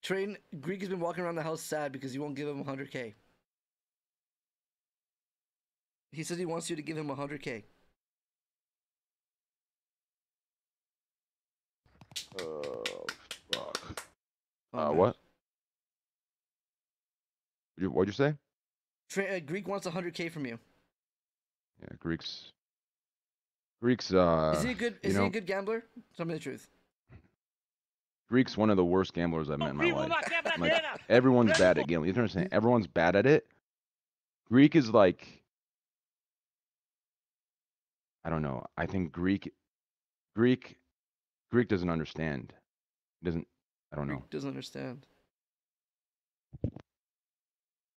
Train Greek has been walking around the house sad because you won't give him 100K. He says he wants you to give him 100K. Fuck. Oh, man. What? What'd you say? Greek wants 100K from you. Yeah, Greek's Is he a good? Is he a good gambler? Tell me the truth. Greek's one of the worst gamblers I've met in my life. Like, everyone's bad at gambling. You understand? Everyone's bad at it. Greek is like, I don't know. I think Greek doesn't understand. He doesn't. I don't know. Greek doesn't understand.